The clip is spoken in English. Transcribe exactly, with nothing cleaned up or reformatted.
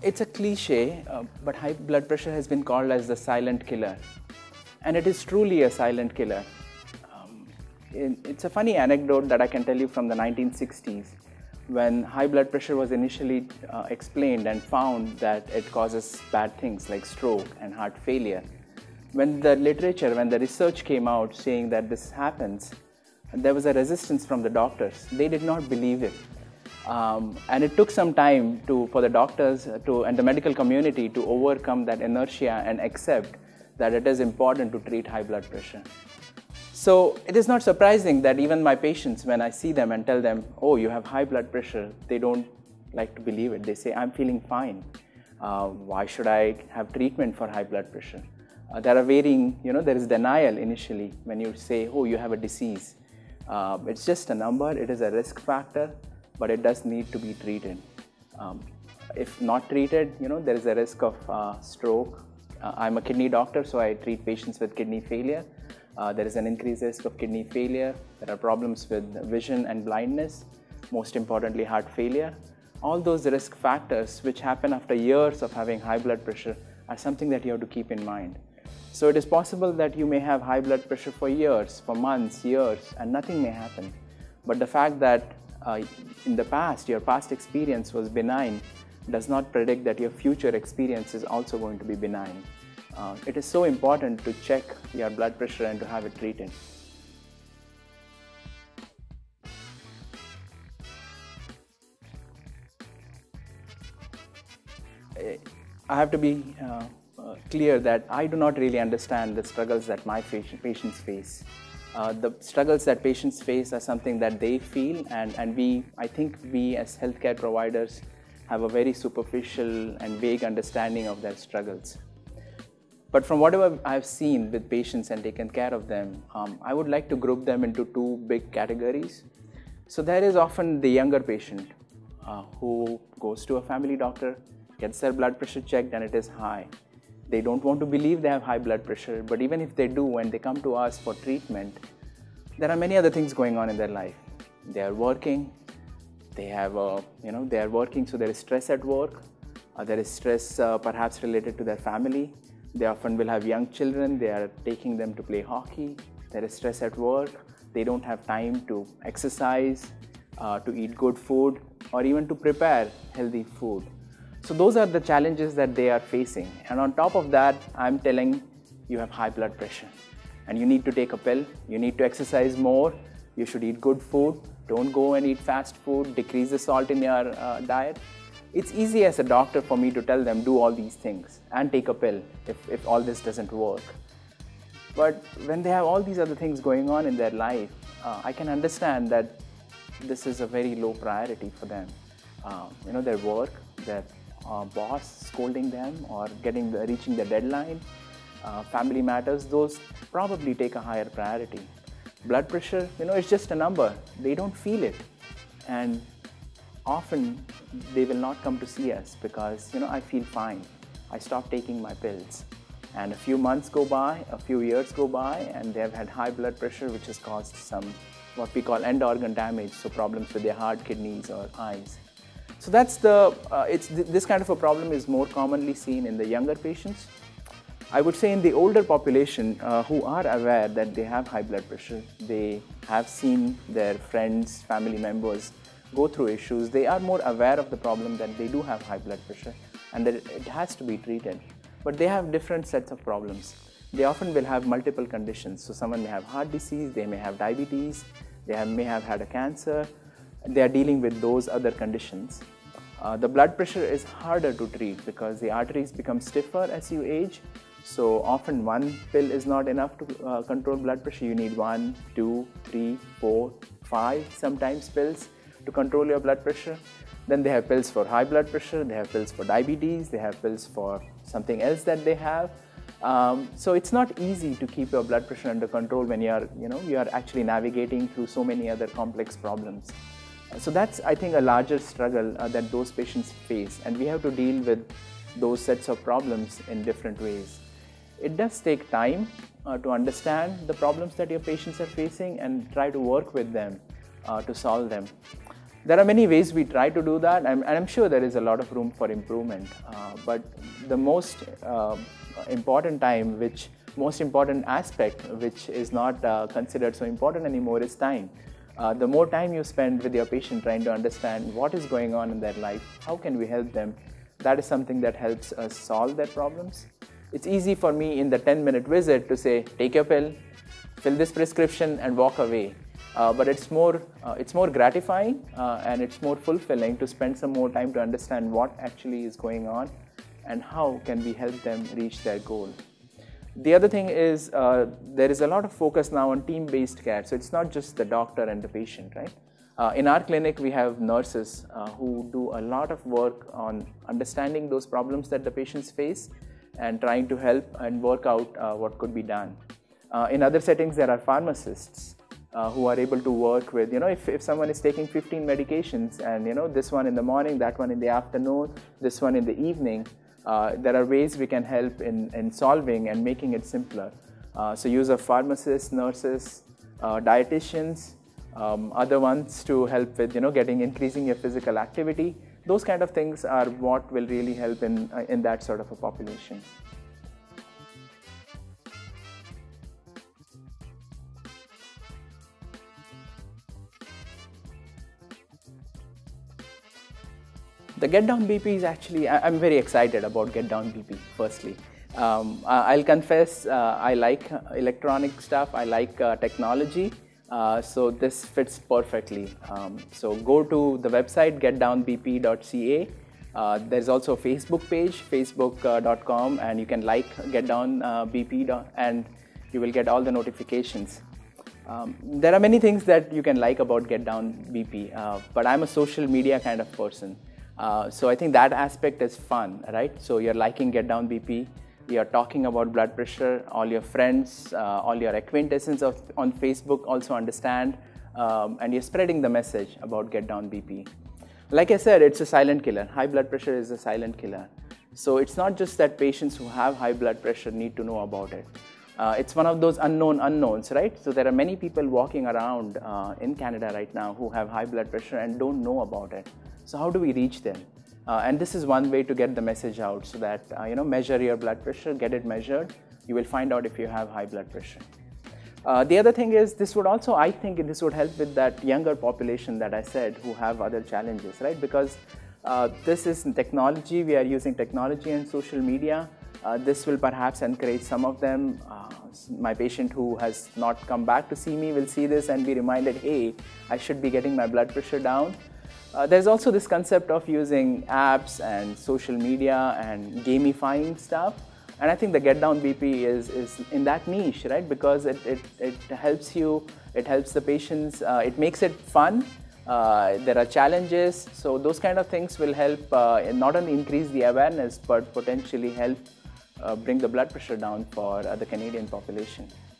it's a cliche, uh, but high blood pressure has been called as the silent killer. And it is truly a silent killer. Um, it, it's a funny anecdote that I can tell you from the nineteen sixties, when high blood pressure was initially uh, explained and found that it causes bad things like stroke and heart failure. When the literature, when the research came out saying that this happens, there was a resistance from the doctors. They did not believe it. Um, and it took some time to, for the doctors to, and the medical community to overcome that inertia and accept that it is important to treat high blood pressure. So it is not surprising that even my patients, when I see them and tell them, oh, you have high blood pressure, they don't like to believe it. They say, I'm feeling fine. Uh, why should I have treatment for high blood pressure? Uh, there are varying, you know, there is denial initially when you say, oh, you have a disease. Uh, it's just a number, it is a risk factor, but it does need to be treated. Um, if not treated, you know, there is a risk of uh, stroke. Uh, I'm a kidney doctor, so I treat patients with kidney failure. Uh, there is an increased risk of kidney failure. There are problems with vision and blindness, most importantly heart failure. All those risk factors which happen after years of having high blood pressure are something that you have to keep in mind. So it is possible that you may have high blood pressure for years, for months, years, and nothing may happen. But the fact that uh, in the past, your past experience was benign does not predict that your future experience is also going to be benign. Uh, it is so important to check your blood pressure and to have it treated. I have to be uh, uh, clear that I do not really understand the struggles that my patients face. Uh, the struggles that patients face are something that they feel, and, and we, I think we as healthcare providers have a very superficial and vague understanding of their struggles. But from whatever I've seen with patients and taken care of them, um, I would like to group them into two big categories. So there is often the younger patient uh, who goes to a family doctor, gets their blood pressure checked, and it is high. They don't want to believe they have high blood pressure, but even if they do, when they come to us for treatment, there are many other things going on in their life. They are working, they have, a, you know, they are working, so there is stress at work, uh, there is stress uh, perhaps related to their family. They often will have young children, they are taking them to play hockey, there is stress at work, they don't have time to exercise, uh, to eat good food, or even to prepare healthy food. So those are the challenges that they are facing. And on top of that, I'm telling you have high blood pressure and you need to take a pill, you need to exercise more, you should eat good food, don't go and eat fast food, decrease the salt in your uh, diet. It's easy as a doctor for me to tell them do all these things and take a pill if, if all this doesn't work. But when they have all these other things going on in their life, uh, I can understand that this is a very low priority for them. Uh, you know, their work, their uh, boss scolding them or getting the, reaching the deadline, uh, family matters, those probably take a higher priority. Blood pressure, you know, it's just a number. They don't feel it. And often they will not come to see us because, you know, I feel fine. I stop taking my pills. And a few months go by, a few years go by, and they have had high blood pressure, which has caused some what we call end organ damage, so problems with their heart, kidneys, or eyes. So that's the, uh, it's th this kind of a problem is more commonly seen in the younger patients. I would say in the older population uh, who are aware that they have high blood pressure, they have seen their friends, family members go through issues, they are more aware of the problem that they do have high blood pressure and that it has to be treated. But they have different sets of problems. They often will have multiple conditions. So someone may have heart disease, they may have diabetes, they have, may have had a cancer, they are dealing with those other conditions. Uh, the blood pressure is harder to treat because the arteries become stiffer as you age. So often one pill is not enough to uh, control blood pressure. You need one, two, three, four, five sometimes pills to control your blood pressure. Then they have pills for high blood pressure, they have pills for diabetes, they have pills for something else that they have. Um, so it's not easy to keep your blood pressure under control when you are, you know, you are actually navigating through so many other complex problems. So that's, I think, a larger struggle uh, that those patients face, and we have to deal with those sets of problems in different ways. It does take time uh, to understand the problems that your patients are facing and try to work with them uh, to solve them. There are many ways we try to do that, and I'm sure there is a lot of room for improvement. Uh, but the most uh, important time, which most important aspect, which is not uh, considered so important anymore, is time. Uh, the more time you spend with your patient trying to understand what is going on in their life, how can we help them, that is something that helps us solve their problems. It's easy for me in the ten minute visit to say, take your pill, fill this prescription and walk away. Uh, but it's more, uh, it's more gratifying uh, and it's more fulfilling to spend some more time to understand what actually is going on and how can we help them reach their goal. The other thing is uh, there is a lot of focus now on team-based care. So it's not just the doctor and the patient, right? Uh, in our clinic, we have nurses uh, who do a lot of work on understanding those problems that the patients face and trying to help and work out uh, what could be done. Uh, in other settings, there are pharmacists uh, who are able to work with, you know, if, if someone is taking fifteen medications and, you know, this one in the morning, that one in the afternoon, this one in the evening, uh, there are ways we can help in, in solving and making it simpler. Uh, so use of pharmacists, nurses, uh, dietitians, um, other ones to help with, you know, getting, increasing your physical activity. Those kind of things are what will really help in, uh, in that sort of a population. The GetDownBP is actually, I'm very excited about GetDownBP, firstly. Um, I'll confess, uh, I like electronic stuff, I like uh, technology, uh, so this fits perfectly. Um, so go to the website get down B P dot C A. Uh, there's also a Facebook page, facebook dot com, and you can like GetDownBP and you will get all the notifications. Um, there are many things that you can like about GetDownBP, uh, but I'm a social media kind of person. Uh, so I think that aspect is fun, right? So you're liking GetDownBP, you're talking about blood pressure, all your friends, uh, all your acquaintances of, on Facebook also understand, um, and you're spreading the message about GetDownBP. Like I said, it's a silent killer. High blood pressure is a silent killer. So it's not just that patients who have high blood pressure need to know about it. Uh, it's one of those unknown unknowns, right? So there are many people walking around uh, in Canada right now who have high blood pressure and don't know about it. So how do we reach them? Uh, and this is one way to get the message out, so that, uh, you know, measure your blood pressure, get it measured. You will find out if you have high blood pressure. Uh, the other thing is, this would also, I think this would help with that younger population that I said who have other challenges, right? Because uh, this is technology, we are using technology and social media. Uh, this will perhaps encourage some of them. Uh, my patient who has not come back to see me will see this and be reminded, hey, I should be getting my blood pressure down. Uh, there's also this concept of using apps and social media and gamifying stuff. And I think the GetDownBP is, is in that niche, right? Because it, it, it helps you, it helps the patients, uh, it makes it fun. Uh, there are challenges. So those kind of things will help uh, not only increase the awareness, but potentially help uh, bring the blood pressure down for uh, the Canadian population.